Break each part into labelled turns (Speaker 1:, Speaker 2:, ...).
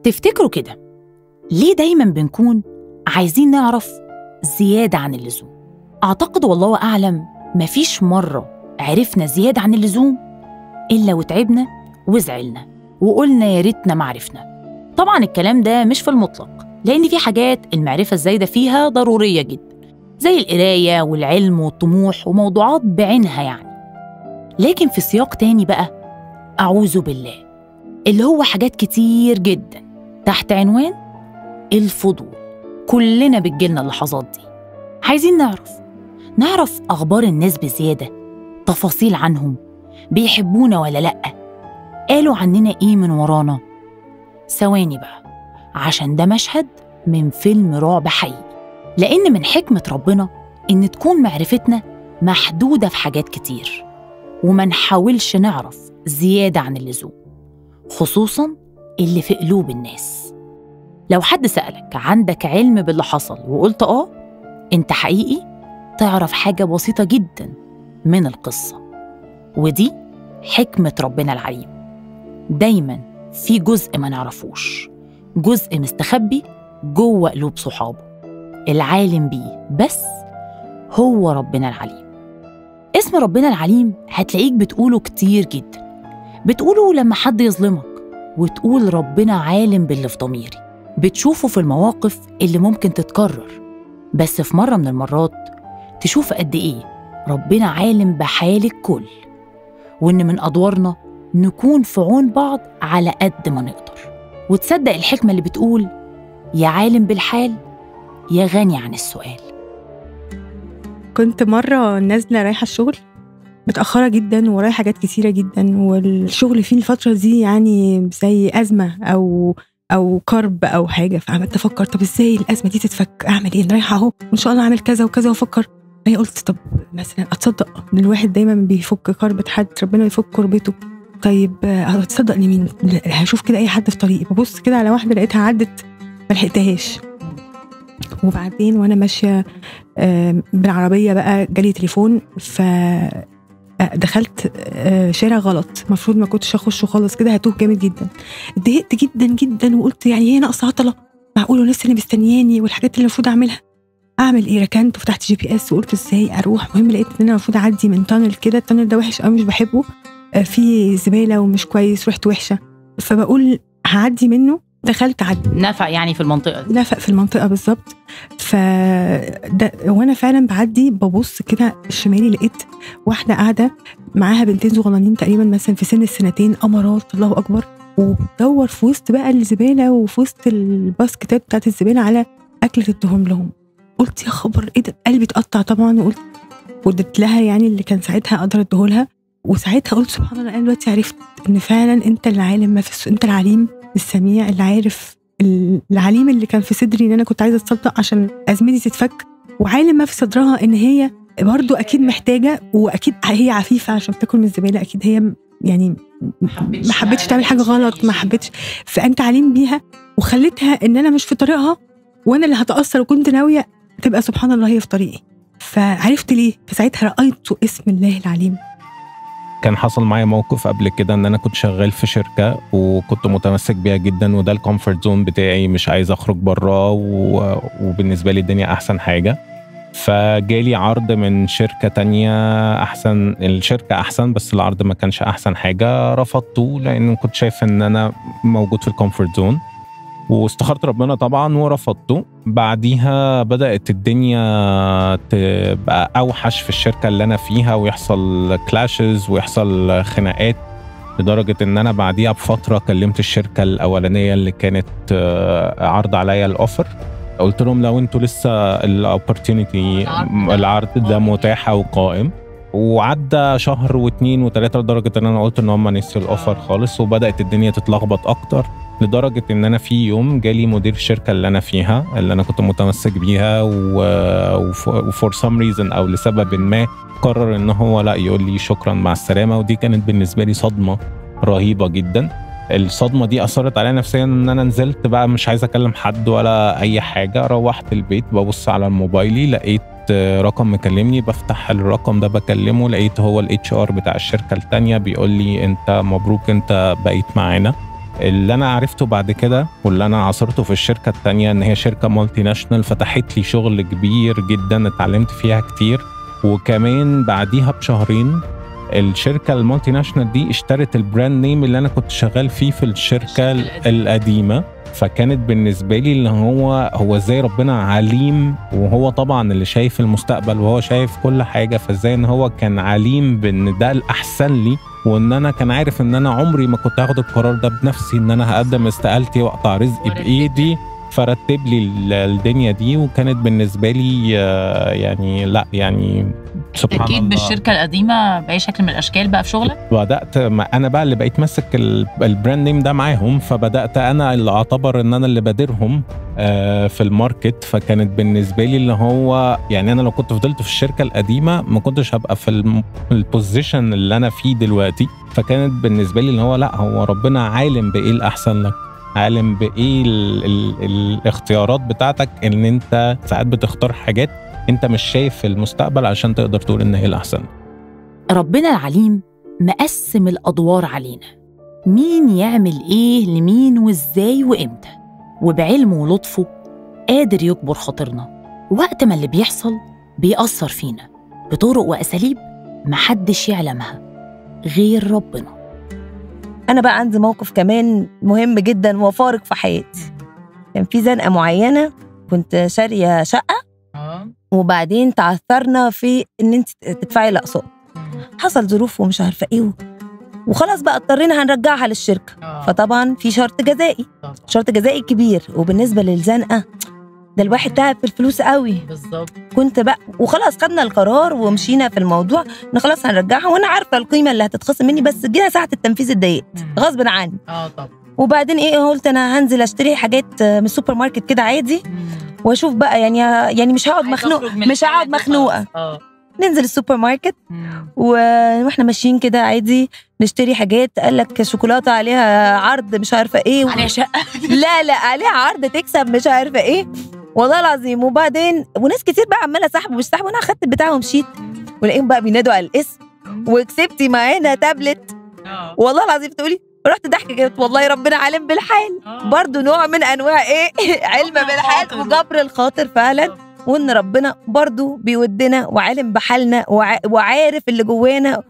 Speaker 1: تفتكروا كده ليه دايماً بنكون عايزين نعرف زيادة عن اللزوم؟ أعتقد والله أعلم مفيش مرة عرفنا زيادة عن اللزوم إلا وتعبنا وزعلنا وقلنا يا ريتنا ما عرفنا. طبعاً الكلام ده مش في المطلق، لأن في حاجات المعرفة الزايدة فيها ضرورية جدا، زي القراية والعلم والطموح وموضوعات بعينها يعني. لكن في سياق تاني بقى، أعوذ بالله، اللي هو حاجات كتير جدا تحت عنوان الفضول. كلنا بتجيلنا اللحظات دي، عايزين نعرف أخبار الناس بزيادة، تفاصيل عنهم، بيحبونا ولا لأ، قالوا عننا إيه من ورانا. ثواني بقى، عشان ده مشهد من فيلم رعب حقيقي. لأن من حكمة ربنا إن تكون معرفتنا محدودة في حاجات كتير، وما نحاولش نعرف زيادة عن اللزوم، خصوصاً اللي في قلوب الناس. لو حد سألك عندك علم باللي حصل وقلت انت حقيقي تعرف حاجة بسيطة جدا من القصة. ودي حكمة ربنا العليم. دايما في جزء ما نعرفوش، جزء مستخبي جوه قلوب صحابه، العالم بيه بس هو ربنا العليم. اسم ربنا العليم هتلاقيك بتقوله كتير جدا، بتقوله لما حد يظلمك، وتقول ربنا عالم باللي في ضميري. بتشوفه في المواقف اللي ممكن تتكرر، بس في مرة من المرات تشوف قد إيه ربنا عالم بحال الكل، وإن من أدوارنا نكون في عون بعض على قد ما نقدر. وتصدق الحكمة اللي بتقول يا عالم بالحال يا غني عن السؤال.
Speaker 2: كنت مرة نازلة رايحة الشغل متأخرة جدا، ورايا حاجات كتيرة جدا، والشغل فيه الفترة دي يعني زي أزمة أو كرب أو حاجة. فعملت أفكر طب إزاي الأزمة دي تتفك، أعمل إيه؟ رايحة أهو إن شاء الله أعمل كذا وكذا، وأفكر. هي قلت طب مثلا أتصدق، إن الواحد دايما بيفك كربة حد ربنا يفك كربته. طيب أتصدق لمين؟ هشوف كده أي حد في طريقي. ببص كده على واحدة لقيتها عدت ملحقتهاش. وبعدين وأنا ماشية بالعربية بقى جالي تليفون، دخلت شارع غلط، مفروض ما كنتش اخشه خالص، كده هتوه جامد جدا. اتضايقت جدا جدا، وقلت يعني هي ناقصه عطله؟ معقول لسه اللي مستنياني والحاجات اللي المفروض اعملها؟ اعمل ايه؟ ركنت وفتحت GPS وقلت ازاي اروح. المهم لقيت ان انا المفروض اعدي من تانل كده، التانل ده وحش قوي مش بحبه، فيه زباله ومش كويس، ريحته وحشه، فبقول هعدي منه. دخلت عدي
Speaker 1: نفق يعني في المنطقه دي.
Speaker 2: نفق في المنطقه بالظبط. وانا فعلا بعدي ببص كده شمالي، لقيت واحده قاعده معاها بنتين صغننين تقريبا مثلا في سن السنتين، امارات الله اكبر، وبدور في وسط بقى الزباله وفي وسط الباسكتات بتاعت الزباله على اكل تدهم لهم. قلت يا خبر ايه ده، قلبي اتقطع طبعا. وقلت ودت لها يعني اللي كان ساعتها اقدر اديهولها. وساعتها قلت سبحان الله، انا دلوقتي عرفت ان فعلا انت العالم ما في انت العليم السميع اللي عارف. العليم اللي كان في صدري ان انا كنت عايزه اتصدق عشان ازمتي تتفك، وعالم ما في صدرها ان هي برضو اكيد محتاجه، واكيد هي عفيفه عشان تاكل من الزباله، اكيد هي يعني ما حبتش تعمل حاجه غلط، ما حبتش. فانت عليم بيها وخليتها ان انا مش في طريقها، وانا اللي هتاثر، وكنت ناويه تبقى سبحان الله هي في طريقي. فعرفت ليه، فساعتها رايت اسم الله العليم.
Speaker 3: كان حصل معايا موقف قبل كده ان انا كنت شغال في شركه وكنت متمسك بيها جدا، وده الكومفورت زون بتاعي، مش عايز اخرج بره، وبالنسبه لي الدنيا احسن حاجه. فجالي عرض من شركه تانية احسن، الشركه احسن بس العرض ما كانش احسن حاجه. رفضته لان كنت شايف ان انا موجود في الكومفورت زون، واستخرت ربنا طبعا ورفضته. بعديها بدأت الدنيا تبقى أوحش في الشركة اللي أنا فيها، ويحصل كلاشز ويحصل خناقات، لدرجة إن أنا بعديها بفترة كلمت الشركة الأولانية اللي كانت عرض عليا الأوفر. قلت لهم لو أنتوا لسه الأوبورتيونيتي العرض ده متاح وقائم. وعدى شهر واثنين وثلاثة لدرجة ان انا قلت ان هم نسيوا الاوفر خالص، وبدأت الدنيا تتلخبط اكتر، لدرجة ان انا في يوم جالي مدير الشركة اللي انا فيها اللي انا كنت متمسك بيها، وفور سام ريزن او لسبب ما قرر ان هو لا يقول لي شكرا مع السلامة. ودي كانت بالنسبة لي صدمة رهيبة جدا. الصدمة دي أثرت عليا نفسيا، ان انا نزلت بقى مش عايز اكلم حد ولا اي حاجة. روحت البيت ببص على موبايلي لقيت رقم مكلمني، بفتح الرقم ده بكلمه، لقيت هو الHR بتاع الشركة التانية بيقول لي انت مبروك انت بقيت معانا، اللي انا عرفته بعد كده واللي انا عاصرته في الشركه التانية ان هي شركه مالتي ناشونال، فتحت لي شغل كبير جدا اتعلمت فيها كتير. وكمان بعديها بشهرين الشركه المالتي ناشونال دي اشترت البراند نيم اللي انا كنت شغال فيه في الشركه القديمه. فكانت بالنسبه لي اللي هو ازاي ربنا عليم، وهو طبعا اللي شايف المستقبل وهو شايف كل حاجه، فازاي ان هو كان عليم بان ده الاحسن لي، وان انا كان عارف ان انا عمري ما كنت هاخد القرار ده بنفسي، ان انا هقدم استقالتي واقطع رزقي بايدي. فرتب لي الدنيا دي، وكانت بالنسبه لي يعني لا يعني سبحان الله.
Speaker 1: اكيد بالشركه القديمه باي شكل من الاشكال بقى في شغلك
Speaker 3: بدات انا بقى اللي بقيت ماسك البراند نيم ده معاهم، فبدات انا اللي اعتبر ان انا اللي بادرهم في الماركت. فكانت بالنسبه لي اللي هو يعني انا لو كنت فضلت في الشركه القديمه ما كنتش هبقى في البوزيشن اللي انا فيه دلوقتي. فكانت بالنسبه لي اللي هو لا، هو ربنا عالم بايه الاحسن لك، عالم بايه الاختيارات بتاعتك، ان انت ساعات بتختار حاجات انت مش شايف المستقبل عشان تقدر تقول ان هي الاحسن.
Speaker 1: ربنا العليم مقسم الادوار علينا، مين يعمل ايه لمين وازاي وامتى، وبعلمه ولطفه قادر يكبر خاطرنا وقت ما اللي بيحصل بيأثر فينا بطرق واساليب محدش يعلمها غير ربنا.
Speaker 4: أنا بقى عندي موقف كمان مهم جدا وفارق في حياتي. كان في زنقة معينة، كنت شارية شقة وبعدين تعثرنا في إن أنت تدفعي الأقساط. حصل ظروف ومش عارفة إيه وخلاص بقى اضطرينا هنرجعها للشركة. فطبعا في شرط جزائي، شرط جزائي كبير. وبالنسبة للزنقة ده الواحد تعب في الفلوس قوي
Speaker 1: بالظبط.
Speaker 4: كنت بقى وخلاص خدنا القرار ومشينا في الموضوع ان خلاص هنرجعها، وانا عارفه القيمه اللي هتتخصم مني، بس جينا ساعه التنفيذ اتضايقت غصب عني.
Speaker 1: طبعا.
Speaker 4: وبعدين قلت انا هنزل اشتري حاجات من السوبر ماركت كده عادي واشوف بقى يعني مش هقعد مخنوقه. ننزل السوبر ماركت واحنا ماشيين كده عادي نشتري حاجات، قال لك شوكولاته عليها عرض مش عارفه ايه
Speaker 1: عليها شقه
Speaker 4: لا عليها عرض تكسب مش عارفه ايه، والله العظيم. وبعدين وناس كتير بقى عماله سحب ومش سحب، وانا اخدت البتاع ومشيت، ولاقيهم بقى بينادوا على الاسم وكسبتي معانا تابلت. والله العظيم تقولي رحت ضحكه كده، والله ربنا عالم بالحال. برضو نوع من انواع علم بالحال وجبر الخاطر فعلا، وان ربنا برضو بيودنا وعالم بحالنا وعارف اللي جوانا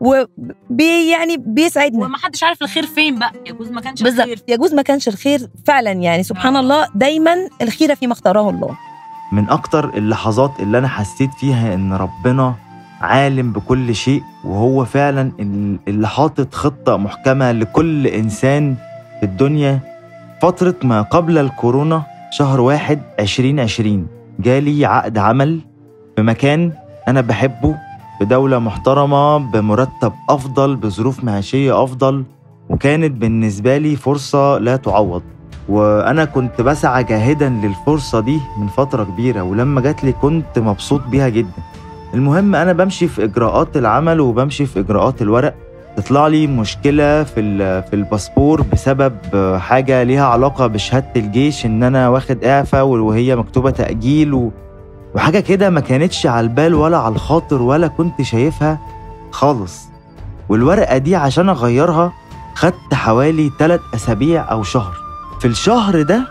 Speaker 4: يعني بيسعدنا،
Speaker 1: وما حدش عارف الخير فين بقى. يجوز ما كانش
Speaker 4: الخير، يجوز ما كانش الخير فعلا. يعني سبحان الله دايما الخير فيما اختاره الله.
Speaker 5: من اكتر اللحظات اللي انا حسيت فيها ان ربنا عالم بكل شيء، وهو فعلا اللي حاطط خطة محكمة لكل انسان في الدنيا. فترة ما قبل الكورونا، شهر 1 2020 جالي عقد عمل في مكان انا بحبه، بدولة محترمة، بمرتب أفضل، بظروف معيشية أفضل، وكانت بالنسبة لي فرصة لا تعوض. وأنا كنت بسعى جاهدا للفرصة دي من فترة كبيرة، ولما جات لي كنت مبسوط بيها جدا. المهم أنا بمشي في إجراءات العمل وبمشي في إجراءات الورق، تطلع لي مشكلة في الباسبور بسبب حاجة ليها علاقة بشهادة الجيش، إن أنا واخد إعفاء وهي مكتوبة تأجيل وحاجة كده ما كانتش على البال ولا على الخاطر ولا كنت شايفها خالص. والورقة دي عشان أغيرها خدت حوالي 3 أسابيع أو شهر. في الشهر ده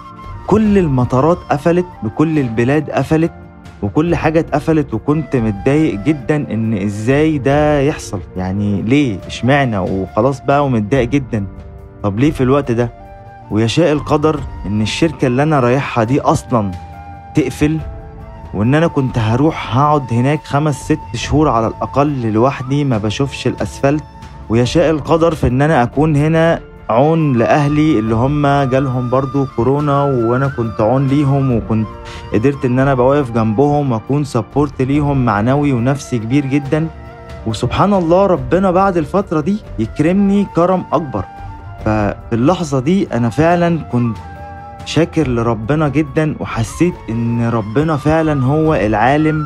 Speaker 5: كل المطارات قفلت بكل البلاد قفلت وكل حاجة اتقفلت، وكنت متضايق جدا إن إزاي ده يحصل، يعني ليه اشمعنى، وخلاص بقى ومتضايق جدا. طب ليه في الوقت ده؟ ويشاء القدر إن الشركة اللي أنا رايحها دي أصلا تقفل، وإن أنا كنت هقعد هناك 5-6 شهور على الأقل لوحدي ما بشوفش الأسفلت. ويشاء القدر في إن أنا أكون هنا عون لأهلي اللي هم جالهم برضو كورونا، وأنا كنت عون ليهم، وكنت قدرت إن أنا بوقف جنبهم وأكون سبورت ليهم معنوي ونفسي كبير جدا. وسبحان الله ربنا بعد الفترة دي يكرمني كرم أكبر. ففي اللحظة دي أنا فعلا كنت شاكر لربنا جدا، وحسيت ان ربنا فعلا هو العالم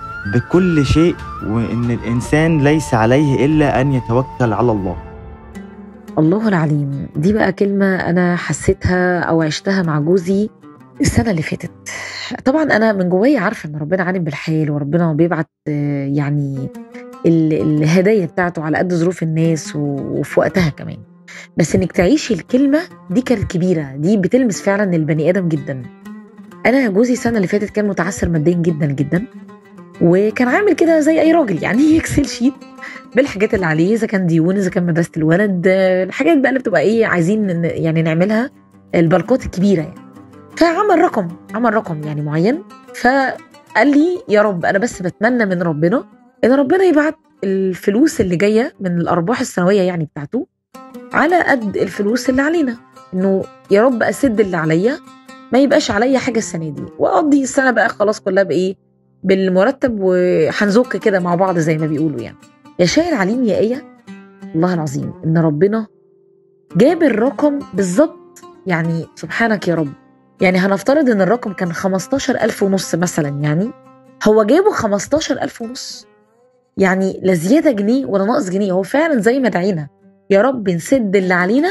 Speaker 5: بكل شيء، وان الانسان ليس عليه الا ان يتوكل على الله.
Speaker 6: الله العليم دي بقى كلمة انا حسيتها او عشتها مع جوزي السنة اللي فاتت. طبعا انا من جوايا عارفة ان ربنا عالم بالحال، وربنا بيبعت يعني الهدايا بتاعته على قد ظروف الناس وفي وقتها كمان. بس انك تعيشي الكلمه دي كانت كبيره، دي بتلمس فعلا البني ادم جدا. انا جوزي السنه اللي فاتت كان متعثر ماديا جدا جدا، وكان عامل كده زي اي راجل يعني اكسل شيت بالحاجات اللي عليه، اذا كان ديون، اذا كان مدرسه الولد، الحاجات بقى اللي بتبقى ايه عايزين يعني نعملها، البلقات الكبيره يعني. فعمل رقم يعني معين، فقال لي يا رب انا بس بتمنى من ربنا ان ربنا يبعت الفلوس اللي جايه من الارباح السنويه يعني بتاعته على قد الفلوس اللي علينا، انه يا رب اسد اللي عليا، ما يبقاش عليا حاجه السنه دي، واقضي السنه بقى خلاص كلها بايه، بالمرتب، وهنزك كده مع بعض زي ما بيقولوا يعني. يا شاعر عليم يا ايه، والله العظيم ان ربنا جاب الرقم بالظبط. يعني سبحانك يا رب، يعني هنفترض ان الرقم كان 15,500 مثلا، يعني هو جابه 15,500، يعني لا زياده جنيه ولا ناقص جنيه. هو فعلا زي ما دعينا يا رب نسد اللي علينا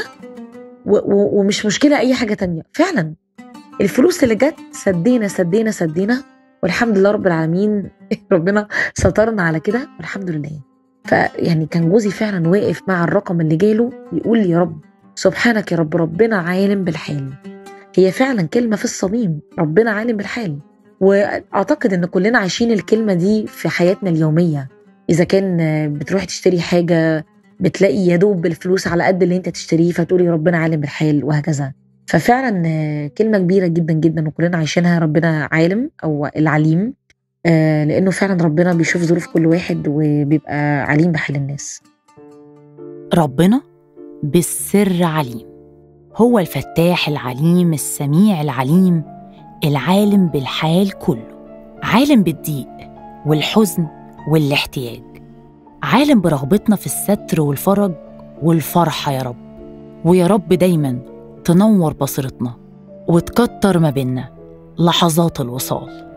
Speaker 6: ومش مشكله اي حاجه تانية. فعلا الفلوس اللي جت سدينا والحمد لله رب العالمين ربنا سترنا على كده والحمد لله. فيعني كان جوزي فعلا واقف مع الرقم اللي جاله يقول يا رب سبحانك يا رب، ربنا عالم بالحال. هي فعلا كلمة في الصميم، ربنا عالم بالحال. واعتقد ان كلنا عايشين الكلمة دي في حياتنا اليومية. اذا كان بتروح تشتري حاجة بتلاقي يا دوب الفلوس على قد اللي انت تشتريه، فتقولي ربنا عالم بالحال وهكذا. ففعلا كلمة كبيرة جدا جدا وكلنا عايشينها، ربنا عالم او العليم، لانه فعلا ربنا بيشوف ظروف كل واحد وبيبقى عليم بحال الناس.
Speaker 1: ربنا بالسر عليم، هو الفتاح العليم السميع العليم، العالم بالحال كله، عالم بالضيق والحزن والاحتياج، عالم برغبتنا في الستر والفرج والفرحة يا رب. ويا رب دايما تنور بصيرتنا وتكتر ما بينا لحظات الوصال.